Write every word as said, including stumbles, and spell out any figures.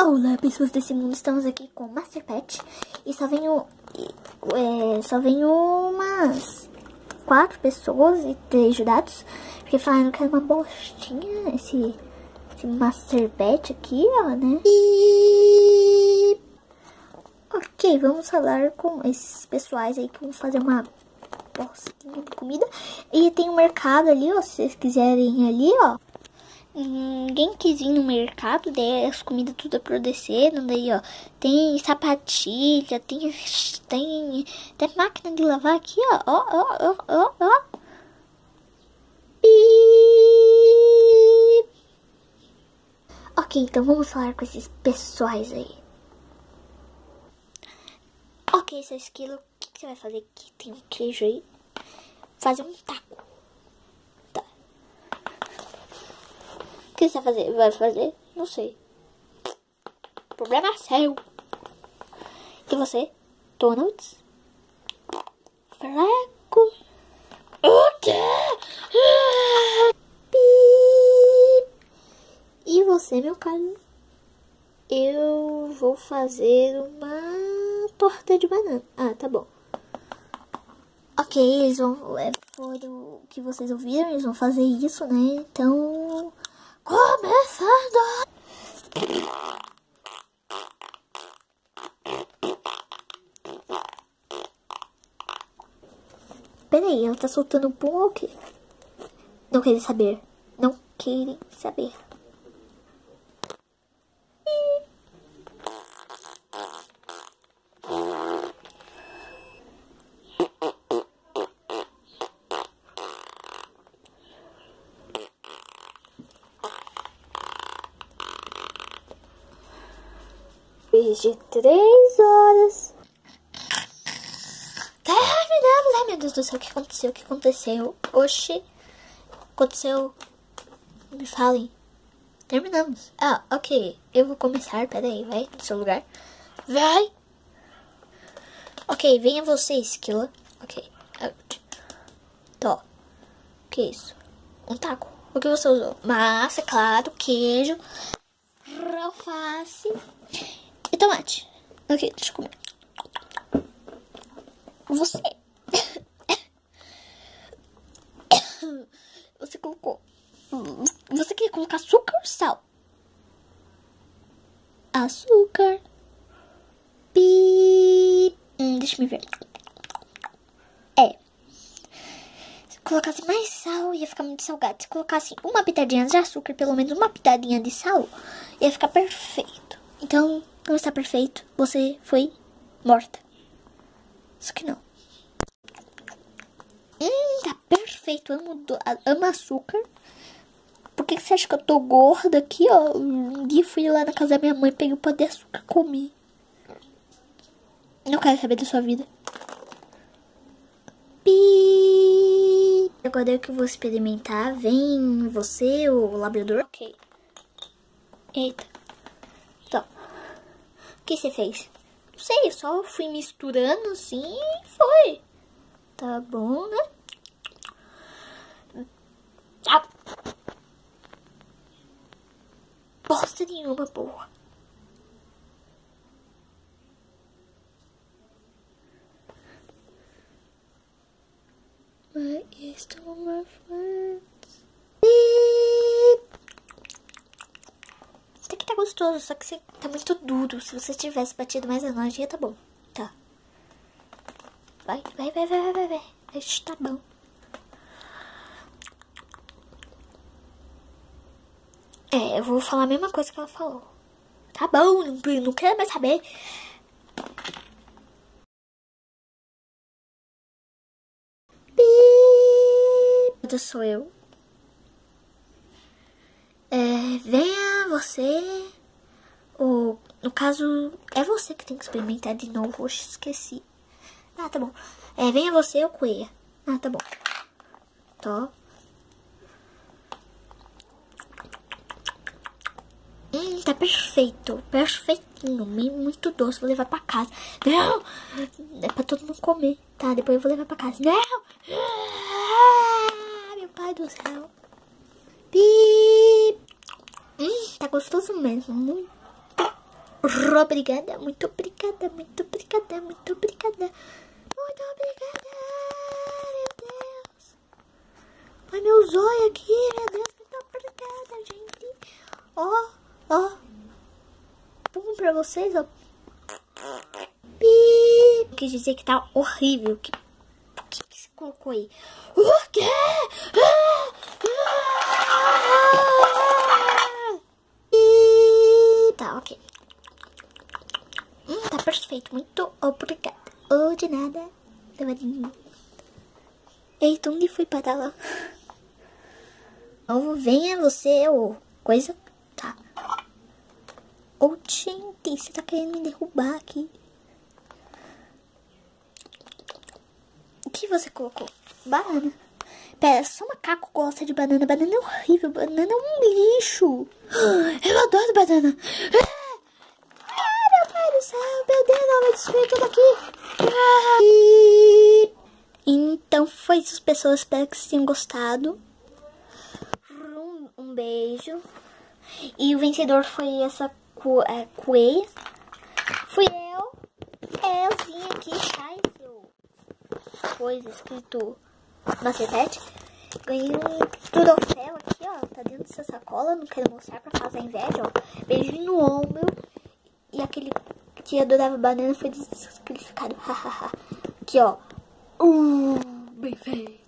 Olá, pessoas desse mundo, estamos aqui com o Master Pet e só venho, é, só venho umas quatro pessoas e três ajudados, porque falaram que era uma bostinha esse, esse Master Pet aqui, ó, né? E... ok, vamos falar com esses pessoais aí que vão fazer uma bostinha de comida. E tem um mercado ali, ó, se vocês quiserem ir ali, ó. Ninguém quis ir no mercado, daí as comidas tudo apodrecendo, daí ó, tem sapatilha, tem, tem, tem máquina de lavar aqui, ó, ó, ó, ó, ó, ó. E... ok, então vamos falar com esses pessoais aí. Ok, seu esquilo, o que, que você vai fazer aqui? Tem um queijo aí, fazer um taco. O que você vai fazer? Vai fazer? Não sei. Problema seu. E você? Donuts? Fraco? O quê? E você, meu caro? Eu vou fazer uma torta de banana. Ah, tá bom. Ok, eles vão... É, foi o que vocês ouviram, eles vão fazer isso, né? Então... começando! Peraí, ela tá soltando pum ou o quê? Não querem saber. Não querem saber. Depois de três horas... terminamos! Ai, meu Deus do céu, o que aconteceu? O que aconteceu? Oxi, aconteceu? Me falem. Terminamos. Ah, ok. Eu vou começar. Pera aí, vai no seu lugar. Vai! Ok, venha você, esquila. Ok. Out. Tó. O que é isso? Um taco. O que você usou? Massa, claro, queijo, alface e tomate. Ok, deixa eu comer. Você... você colocou... você quer colocar açúcar ou sal? Açúcar. Pi... Hum, deixa eu ver. É. Se colocasse mais sal, ia ficar muito salgado. Se colocasse uma pitadinha de açúcar, pelo menos uma pitadinha de sal, ia ficar perfeito. Então, não está perfeito. Você foi morta. Só que não. Hum, tá perfeito. Amo, do, amo açúcar. Por que, que você acha que eu tô gorda aqui, ó? Um dia fui lá na casa da minha mãe, peguei um pão de açúcar, comi. Não quero saber da sua vida. Pi. Agora eu que vou experimentar. Vem você, o labrador. Ok. Eita. Então. O que você fez? Não sei, eu só fui misturando assim e foi. Tá bom, né? Ah. Bosta nenhuma boa. My is to my friends. Isso aqui tá gostoso, só que você tá muito duro. Se você tivesse batido mais a nojinha, tá bom. Tá. Vai, vai, vai, vai, vai, vai. Isso tá bom. É, eu vou falar a mesma coisa que ela falou. Tá bom, não, não quero mais saber. Pi. Sou eu. É, venha você. Ou, no caso, é você que tem que experimentar de novo. Oxe, esqueci. Ah, tá bom. É, venha você ou coelha. Ah, tá bom. Tó. Hum, tá perfeito. Perfeitinho. Muito doce. Vou levar pra casa. Não! É pra todo mundo comer. Tá, depois eu vou levar pra casa. Não! Ah, meu pai do céu. Pi. Hum, tá gostoso mesmo. Muito Obrigada, muito obrigada, muito obrigada, muito obrigada. Muito obrigada, meu Deus. Ai, meu zóio aqui, meu Deus, muito obrigada, gente. Ó, ó. Pum pra vocês, ó. Pi. Quer dizer que tá horrível. Que, que, que você colocou aí? O quê? Ah, ah, ah. Tá, ok. Hum, tá perfeito. Muito obrigada. Oh, de nada. Eita, onde fui parar lá? Não venha você, ou coisa. Tá. Ô, gente, você tá querendo me derrubar aqui. O que você colocou? Banana. Pera, só macaco gosta de banana. Banana é horrível. Banana é um lixo. Eu adoro banana. Ah, meu pai do céu. Meu Deus, ela vai destruir tudo aqui. Ah, e... Então foi isso, pessoas. Espero que vocês tenham gostado. Um, um beijo. E o vencedor foi essa co é, coelha. Fui eu. É, eu vim aqui, tá? Esse coisa escrito Masterpet. Ganhei um troféu aqui, ó. Tá dentro dessa sacola. Não quero mostrar pra causar inveja, ó. Beijinho no ombro. E aquele que adorava banana foi descalificado. Aqui, ó. Uh, bem feito.